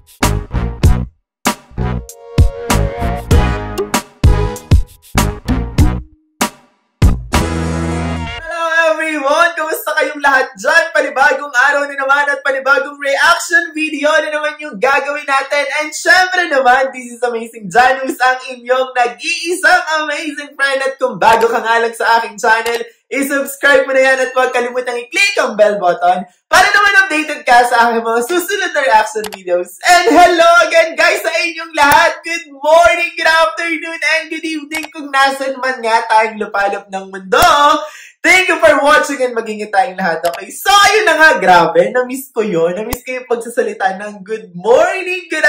Everyone! Kamusta kayong lahat dyan? Panibagong araw na naman at panibagong reaction video na naman yung gagawin natin. And syempre naman, this is Amazing Janus, ang inyong nag-iisang amazing friend. At kung bago ka nga lang sa aking channel, i-subscribe mo na yan at huwag kalimutang i-click ang bell button para naman updated ka sa aking mga susunod na reaction videos. And hello again guys sa inyong lahat! Good morning, good afternoon, and good evening kung nasan man nga tayong lupalop ng mundo. Thank you for watching and mag-ingat tayong lahat, okay? So, ayun na nga, grabe. Na-miss ko yun. Na-miss ko yung pagsasalita ng good morning, good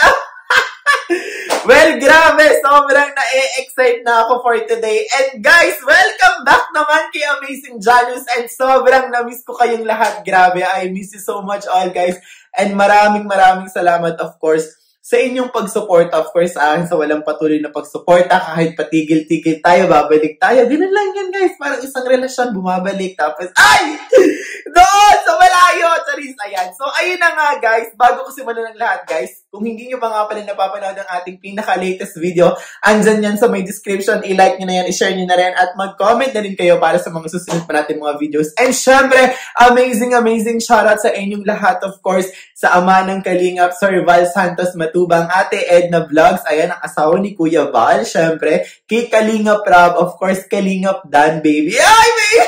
Well, grabe. Sobrang na-excite na ako for today. And guys, welcome back naman kay Amazing Janus. And sobrang na-miss ko kayong lahat. Grabe, I miss you so much all, guys. And maraming salamat, of course, sa inyong pagsuporta, of course, sa akin, sa walang patuloy na pagsuporta, kahit patigil-tigil tayo, babalik tayo. Ganun lang yan, guys. Parang isang relasyon, bumabalik. Tapos, ay! Doon! Sa malayo! Charis, ayan. So, ayun na nga, guys. Bago ko simulan ng lahat, guys, kung hindi nyo pa nga pala napapanood ang ating pinaka-latest video, andyan yan sa may description. I-like nyo na yan, i-share nyo na rin, at mag-comment na rin kayo para sa mga susunod pa natin mga videos. And syempre, amazing shoutout sa inyong lahat, of course, sa ama ng Kalingap, Sir Val Santos Matubang, Ate Edna Vlogs, ayan, ang asawa ni Kuya Val, syempre, kay Kalingap Rob, of course, Kalingap Dan, baby. Ay, baby!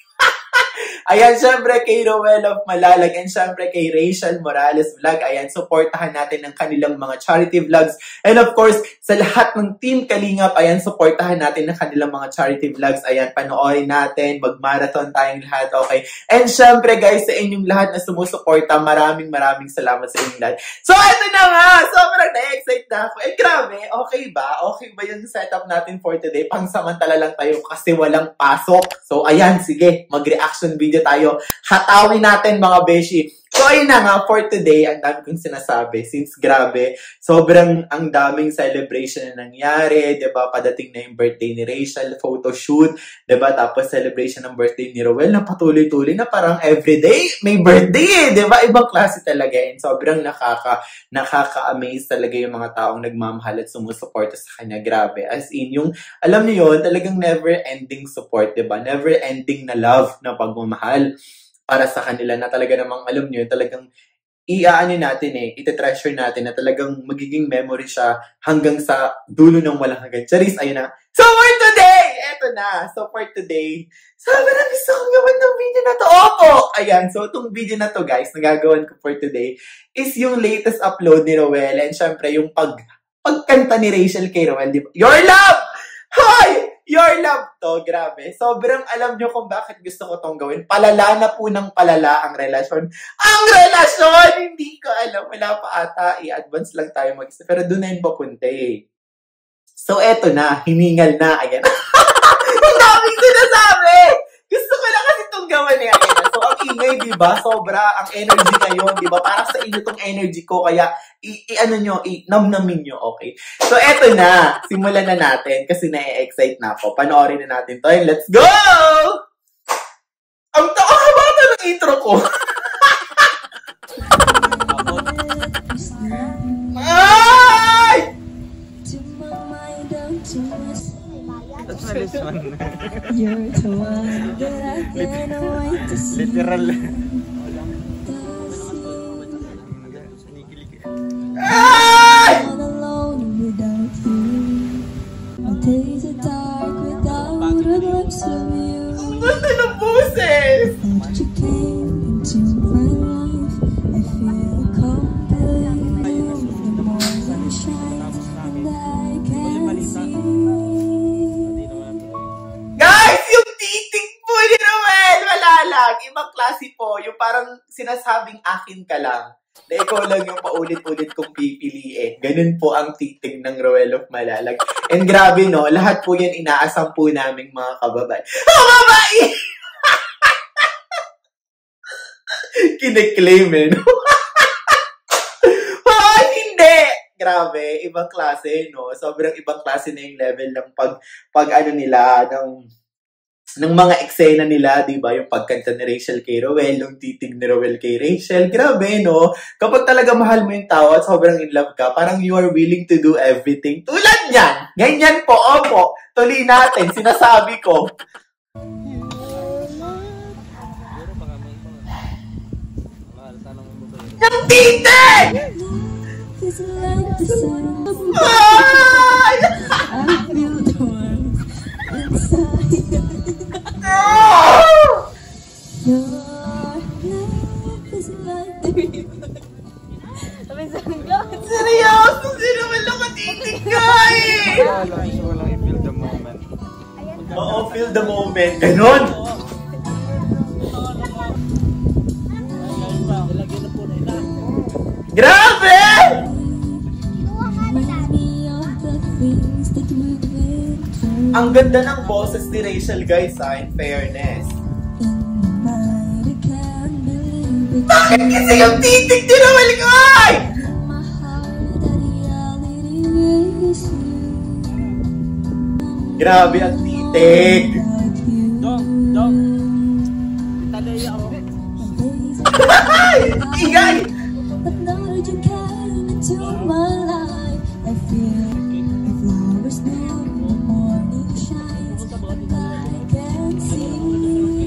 Ayan, syempre kay Roel of Malalag, and syempre kay Rachel Morales Vlog. Ayan, supportahan natin ang kanilang mga charity vlogs. And of course, sa lahat ng Team Kalingap, ayan, supportahan natin ang kanilang mga charity vlogs. Ayan, panoorin natin, mag-marathon tayong lahat, okay? And syempre guys, sa inyong lahat na sumusuporta, maraming salamat sa inyong lahat. So, eto na nga! Sobrang na-excite na ako. Eh, grabe, okay ba? Okay ba yung setup natin for today? Pangsamantala lang tayo kasi walang pasok. So, ayan, sige, mag-reaction video tayo. Hatawin natin mga beshi. So, ayun na nga, for today, ang dami kong sinasabi. Since grabe, sobrang ang daming celebration na nangyari, diba? Padating na yung birthday ni Rachel, photoshoot, diba? Tapos celebration ng birthday ni Roel na patuloy-tuloy na parang everyday may birthday, diba? Ibang klase talaga. And sobrang nakaka-amaze talaga yung mga taong nagmamahal at sumusuporta sa kanya. Grabe. As in, yung, alam niyo yun, talagang never-ending support, diba? Never-ending na love na pagmamahal para sa kanila na talaga namang, alam nyo, talagang iaano natin iti-treasure natin na talagang magiging memory siya hanggang sa dulo ng walang hanggan. Charis, ayun na. So for today, eto na. So for today, sabi na gusto kong gawin ng video na to. Opo! Ayan, so itong video na to guys, nagagawan ko for today is yung latest upload ni Roel. And syempre, yung pagkanta ni Rachel kay Roel. Diba? Your love! Hi! Your love to, grabe. Sobrang alam nyo kung bakit gusto ko tong gawin. Palala na po ng palala ang relasyon. Ang relasyon! Hindi ko alam. Wala pa ata. I-advance lang tayo mag-isa. Pero doon na yun papunta eh. So, eto na. Hiningal na. Ayan. Ang daming sinasabi! Gusto ko na kasi itong gawin eh. Ayan. So, ang ingay, diba? Sobra ang energy ngayon, diba? Para sa inyo itong energy ko. Kaya, namnamin nyo, okay? So, eto na. Simulan na natin kasi na-excite na ako. Panoorin na natin to. And let's go! Ang haba ng intro ko. Ay! That's this one. You're the one that I can't wait to see. Literal. Ay! All alone without you. Our days are dark without a glimpse of you. Ang ganda ng boses! That you came into my life, I feel complete. The morning shines and I can see. Guys, yung titig po ni Roel, wala lang. Ibang klase po. Yung parang sinasabing akin ka lang. Na ikaw lang yung paulit-ulit kong pipiliin. Ganun po ang titig ng Roel of Malalag. And grabe no, lahat po yan inaasam po naming mga kababay. Kababay! Kine-claim eh, no? Ay, hindi! Grabe, ibang klase, no? Sobrang ibang klase na yung level ng pag ano nila, ng ng mga eksena nila, di ba? Yung pagkanta ni Rachel kay Roel, yung titig ni Roel kay Rachel. Grabe, no? Kapag talaga mahal mo yung tao at sobrang in love ka, parang you are willing to do everything. Tulad niyan! Ganyan po, opo. Tuloy natin, sinasabi ko. Yung titig! It's like the sun. Ay! I feel the warmth inside. Your love is like the river. Seryoso, sino man lang matitig ka eh! Walang i-feel the moment. Oo, feel the moment. Ganon! Grabe! Remind me of the things that we've been through. Ang ganda ng boses ni Rachel, guys, in fairness. In the night, I can't believe it. Bakit kasi yung titig ni Roel ko ay? In my heart, that reality is you. Grabe ang titig. Like you. Ay! Ingay! But now that you came into my life, I feel the flowers bloom, the morning shines, and I can see.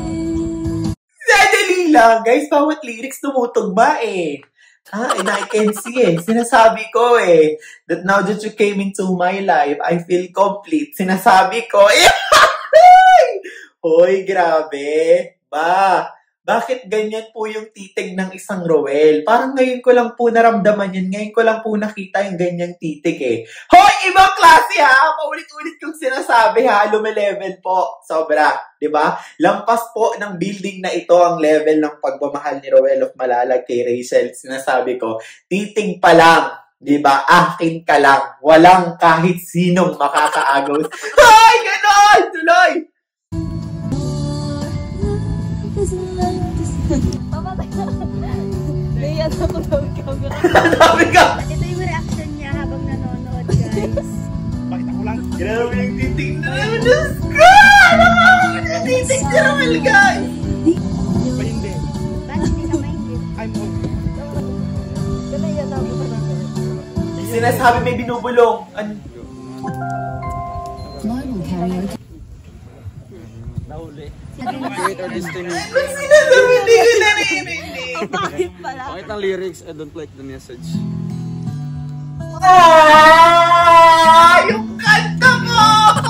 Sadali lang, guys. Bawat lyrics tumutugma eh. And I can see eh. Sinasabi ko eh. That now that you came into my life, I feel complete. Sinasabi ko eh. Hoy, grabe. Bakit ganyan po yung titig ng isang Roel? Parang ngayon ko lang po naramdaman yan. Ngayon ko lang po nakita yung ganyang titig eh. Hoy, ibang klase ha! Paulit-ulit kong sinasabi ha. Lume-level po. Sobra. Diba? Lampas po ng building na ito ang level ng pagmamahal ni Roel of Malalag kay Rachel. Sinasabi ko, titig pa lang. Diba? Akin ka lang. Walang kahit sinong makakaagos. Hoy, ganon! Tuloy! It's like the sun. Pamatay na. Kaya ako daw camera. Sabi ka! Ito yung reaction niya habang nanonood, guys. Grabe yung titig na Roel. Diyos ko! Nakakakit yung titig ni Roel, guys! Bakit hindi ka maingit? Kaya yan ako na. Sinasabi may binubulong. Ano? Wait or destiny. Sinasabi hindi ko naririnig. Bakit pala? Bakit ang lyrics? I don't like the message. Yung kanta mo!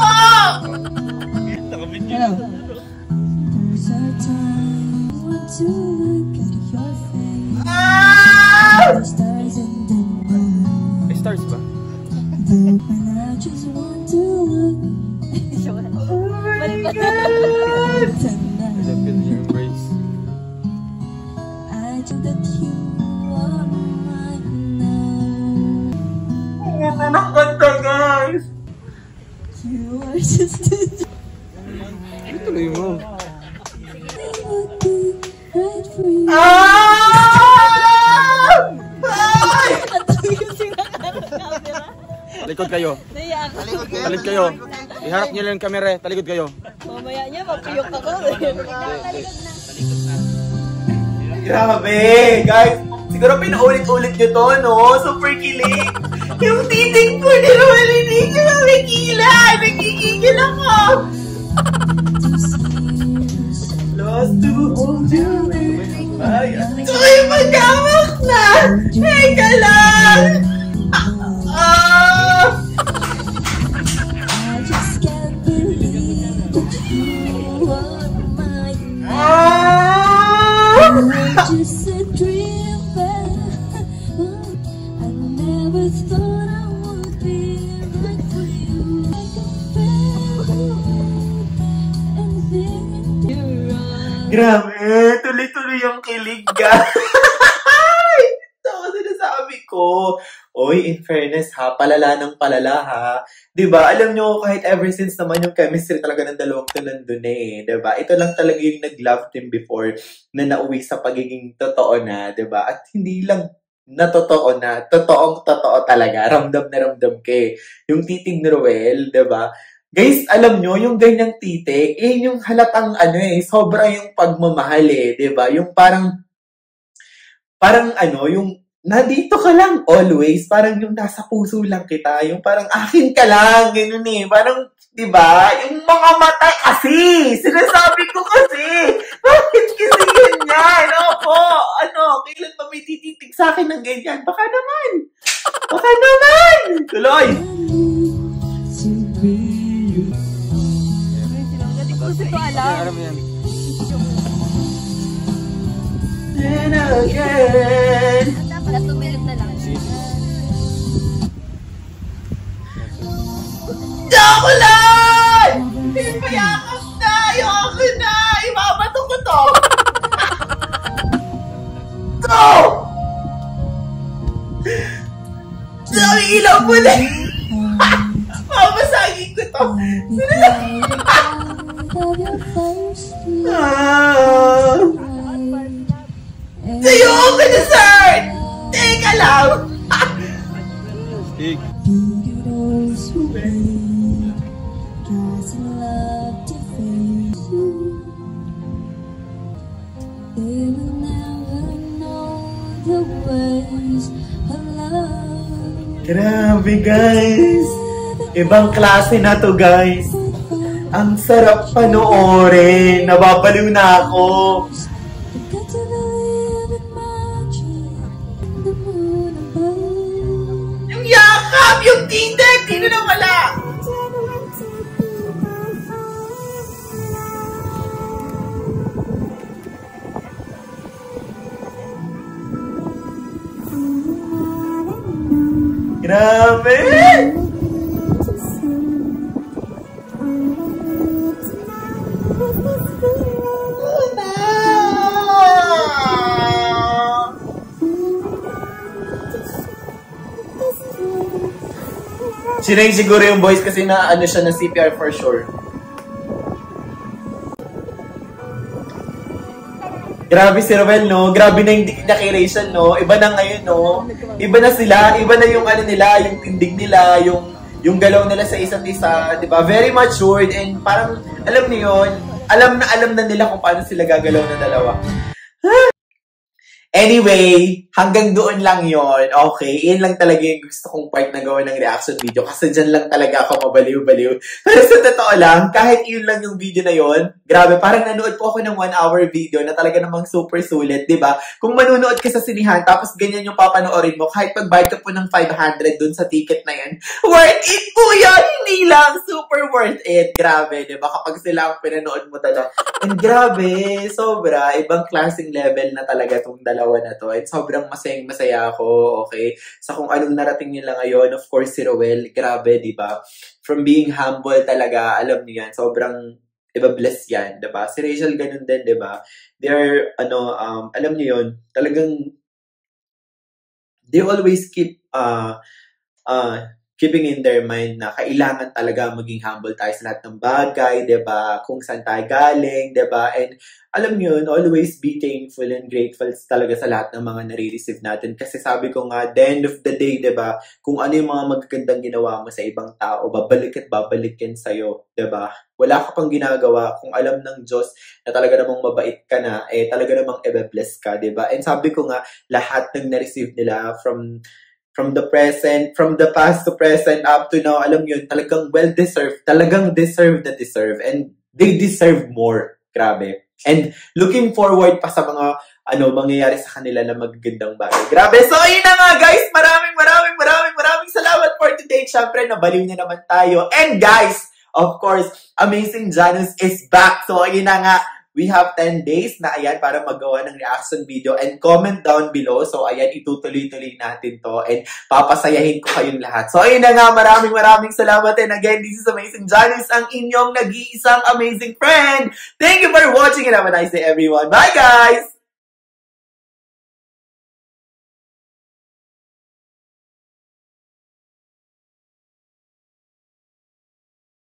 There's a time I want to look at your face. The stars in the night. May stars ba? And I just want to look Balik pa. tonight. I feel your embrace. I know that you are mine now. Ang ganda ng kanta, guys! You are just a Tuloy mo. thing would be right for you. Ay! Ang dami kasi camera. Talikod kayo. Naiyak ako. Talikod kayo. Iharap niyo lang yung camera. Talikod kayo. Mamaya niya, mapiyok ako. Grabe, guys. Siguro pinaulit-ulit nyo to, no? Super kilig. Yung titig po ni Roel, hindi nyo makikila. Nagkikigil ako. Lost to hold you. Ay, ako'y magkawak na. Teka lang. I just can't believe that you are mine. You're just a dream, but I never thought I would be right for you. I can feel anything in your eyes. Grabe, tuloy-tuloy yung kilig, guys. Ito ang sinasabi ko. Oy, in fairness ha, palala ng palala ha. Diba? Alam nyo, kahit ever since naman yung chemistry talaga ng dalawang to nandun eh. Diba? Ito lang talaga yung nag-love team before na nauwi sa pagiging totoo na. Diba? At hindi lang na totoo na, totoong totoo talaga. Ramdam na ramdam ka eh. Yung titig ni Roel, diba? Guys, alam nyo, yung ganyang titik, yung halatang sobra yung pagmamahal diba? Yung parang yung nandito ka lang always, parang yung nasa puso lang kita, yung parang akin ka lang, ganun parang, diba? Yung mga mata kasi, sinasabi ko kasi, bakit kasi ganyan? Opo, kailan pa may tititig sa akin ng ganyan? Baka naman! Tuloy! Hindi ko alam. Alam mo yan. And again. Wala, tumilip na lang. Chocolate! Ipayakap na! Ayoko na! Ibabato ko to! Go! Sabi ilaw mo na! Mabasagin ko to! Sa'yo ako dessert! Teka lang! Stig. Grabe guys! Ibang klase na to guys! Ang sarap panoorin! Nababaliw na ako! Yung yakap! Yung tindig! Hindi na wala! Grabe! Sinay siguro yung voice kasi na siya na CPR for sure. Grabe si Ruel, no? Grabe na yung dikit niya kay Rachel, no? Iba na ngayon, no? Iba na sila. Iba na yung nila, yung tindig nila, yung galaw nila sa isa't isa, di ba? Very matured and parang, alam niyo yun, alam na nila kung paano sila gagalaw na dalawa. Anyway, hanggang doon lang yon. Okay, yun lang talaga yung gusto kong part na gawin ng reaction video kasi dyan lang talaga ako mabaliw-baliw. Pero sa totoo lang, kahit yun lang yung video na yon, grabe, parang nanood po ako ng 1-hour video na talaga namang super sulit, di ba? Kung manunood ka sa sinihan, tapos ganyan yung papanoorin mo, kahit pagbayad ka po ng 500 dun sa ticket na yan, worth it po yan! Hindi lang, super worth it. Grabe, di ba? Kapag sila ang pinanood mo talaga. And grabe, sobra, ibang klaseng level na talaga itong dalawa na to. At sobrang masayang-masaya ako, okay? Sa kung anong narating nila ngayon, of course, si Ruel, grabe, di ba? From being humble talaga, alam niyo yan, sobrang iba-bless yan, di ba? Si Rachel, ganun din, di ba? They're, alam niyo yun, talagang, they always keep, keeping in their mind na kailangan talaga maging humble tayo sa lahat ng bagay, diba? Kung saan tayo galing, diba? And alam nyo yun, always be thankful and grateful talaga sa lahat ng mga nare-receive natin. Kasi sabi ko nga, the end of the day, diba? Kung ano yung mga magagandang ginawa mo sa ibang tao, babalik at babalik yan sa'yo, diba? Wala ka pang ginagawa kung alam ng Diyos na talaga namang mabait ka na, talaga namang i-bless ka, diba? And sabi ko nga, lahat ng na-receive nila from the present, from the past to present up to now, alam yun, talagang well-deserved, talagang deserve, and they deserve more. Grabe. And looking forward pa sa mga, mangyayari sa kanila na magagandang bagay. Grabe. So, ayun na nga, guys. Maraming salamat for today. Siyempre, nabaliw na naman tayo. And guys, of course, Amazing Janus is back. So, ayun na nga. We have 10 days na ayan para magawa ng reaction video and comment down below. So ayan, itutuloy-tuloy natin to and papasayahin ko kayong lahat. So ayun na nga, maraming salamat and again, this is Amazing Janus, ang inyong nag-iisang amazing friend. Thank you for watching and have a nice day everyone. Bye guys!